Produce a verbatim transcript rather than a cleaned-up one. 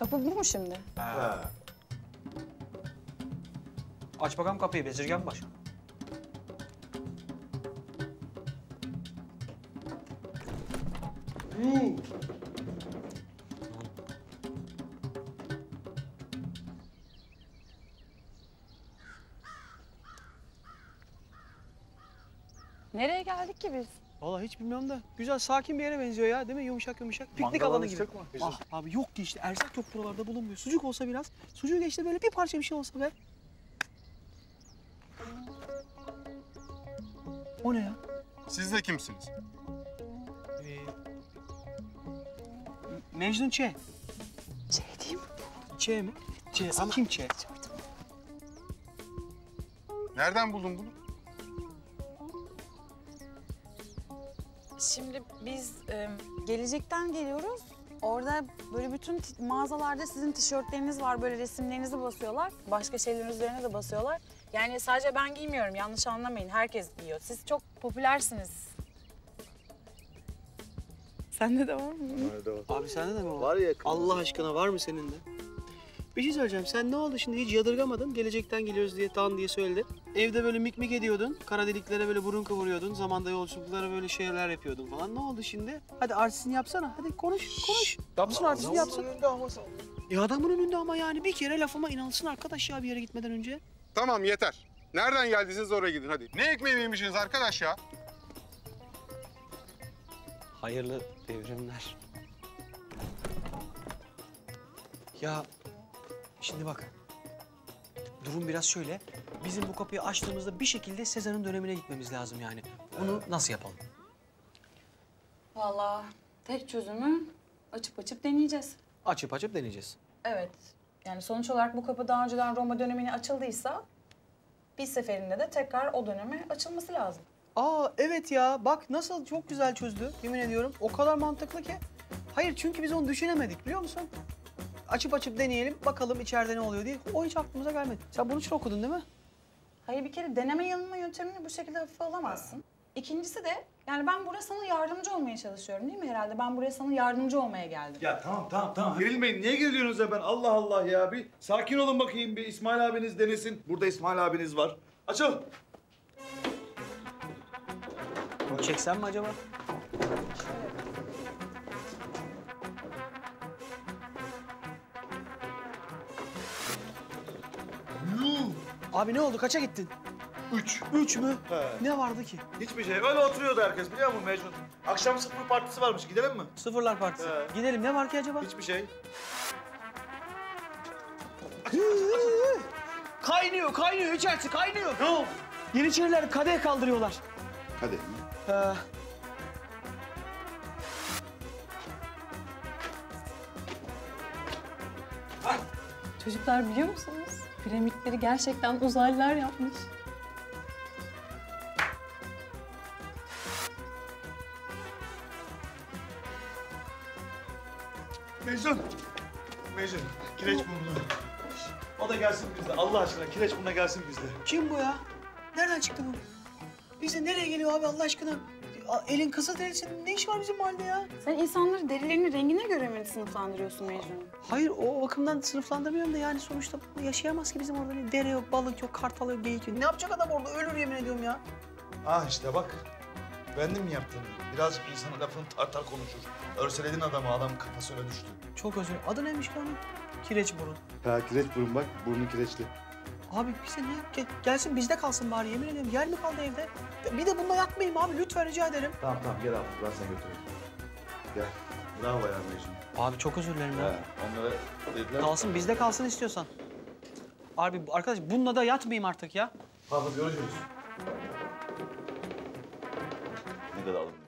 Kapı bu mu şimdi? Ha. Aç bakalım kapıyı, bezirgen baş. Hmm. Nereye geldik ki biz? Vallahi hiç bilmiyorum da güzel, sakin bir yere benziyor ya, değil mi? Yumuşak yumuşak. Piknik Mangal alanı gibi. alışacak mı? Ah, abi yok ki işte, erzak yok buralarda, bulunmuyor. Sucuk olsa biraz, sucuğu geçti böyle bir parça bir şey olsa be. O ne ya? Siz de kimsiniz? Ee, Mecnun Ç. Şey diyeyim. Ç mi? Ç ama kim Ç? Nereden buldun bunu? Şimdi biz e, gelecekten geliyoruz. Orada böyle bütün t- mağazalarda sizin tişörtleriniz var. Böyle resimlerinizi basıyorlar. Başka şeylerin üzerine de basıyorlar. Yani sadece ben giymiyorum. Yanlış anlamayın. Herkes giyiyor. Siz çok popülersiniz. Sende de var mı? Abi sende de mi var? Var ya. Allah aşkına var mı senin de? Bir şey söyleyeceğim. Sen ne oldu şimdi? Hiç yadırgamadın. Gelecekten geliyoruz diye, tan diye söyledin. Evde böyle mik mik ediyordun. Kara deliklere böyle burun kıvırıyordun. Zamanda yolculuklara böyle şeyler yapıyordun falan. Ne oldu şimdi? Hadi artistini yapsana. Hadi konuş, konuş. Yapsın artistini yapsın. E adamın önünde ama yani bir kere lafıma inanılsın arkadaş ya bir yere gitmeden önce. Tamam yeter. Nereden geldiyseniz oraya gidin hadi. Ne ekmeği yemişsiniz arkadaş ya? Hayırlı devrimler. Ya şimdi bak. Durum biraz şöyle. Bizim bu kapıyı açtığımızda bir şekilde Sezar'ın dönemine gitmemiz lazım yani. Bunu nasıl yapalım? Vallahi tek çözümü açıp açıp deneyeceğiz. Açıp açıp deneyeceğiz. Evet. Yani sonuç olarak bu kapı daha önceden Roma dönemine açıldıysa bir seferinde de tekrar o döneme açılması lazım. Aa evet ya. Bak nasıl çok güzel çözdü. Yemin ediyorum. O kadar mantıklı ki. Hayır çünkü biz onu düşünemedik biliyor musun? Açıp açıp deneyelim. Bakalım içeride ne oluyor diye. O hiç aklımıza gelmedi. Sen bunun için okudun değil mi? Hayır bir kere deneme yanılma yöntemini bu şekilde hafife alamazsın. İkincisi de yani ben buraya sana yardımcı olmaya çalışıyorum değil mi herhalde? Ben buraya sana yardımcı olmaya geldim. Ya tamam tamam tamam. Gerilmeyin. Niye geriliyorsunuz ya ben? Allah Allah ya. Bir sakin olun bakayım. Bir İsmail abiniz denesin. Burada İsmail abiniz var. Açıl. Bunu çeksem mi acaba? Yuh. Abi ne oldu? Kaça gittin? Üç. Üç mü? He. Ne vardı ki? Hiçbir şey. Öyle oturuyordu herkes biliyor musun Mecnun? Akşam sıfır partisi varmış. Gidelim mi? Sıfırlar Partisi. He. Gidelim. Ne var ki acaba? Hiçbir şey. Kaynıyor, kaynıyor. İçerisi kaynıyor. Ne oldu? Yeniçeriler kadeh kaldırıyorlar. Hadi. Ee, Çocuklar biliyor musunuz? Piramitleri gerçekten uzaylılar yapmış. Mecnun. Mecnun. Kireç burnu. O da gelsin bizde. Allah aşkına kireç burnuna gelsin bizde. kim bu ya? Nereden çıktı bu? Bize nereye geliyor abi Allah aşkına? A- Elin kızıl derisinin ne işi var bizim mahallede ya? Sen insanları derilerinin rengine göre mi sınıflandırıyorsun Mecnun? Hayır o bakımdan sınıflandırmıyorum da yani sonuçta yaşayamaz ki bizim orada. Ne dere yok, balık yok, kartal yok, geyik yok. Ne yapacak adam orada? Ölür yemin ediyorum ya. Ah işte bak. Beğendin mi yaptığını? Birazcık insanın lafını tartar konuşur. Örseledin adamı, adam kafası öyle düştü. Çok özür. Adı neymiş ki onun? Kireç burun. Ha kireç burun bak. Burnu kireçli. Abi bize ne? Gel- gelsin bizde kalsın bari yemin ediyorum. Yer mi kaldı evde? Bir de bununla yatmayayım abi lütfen rica ederim. Tamam tamam gel abi ben seni götüreyim. Gel. Bravo ya Mecnun. Abi çok özür dilerim ya. He, onlara dediler. Kalsın bizde kalsın istiyorsan. Abi arkadaş bununla da yatmayayım artık ya. Pardon görüşürüz. Ne kadar alın.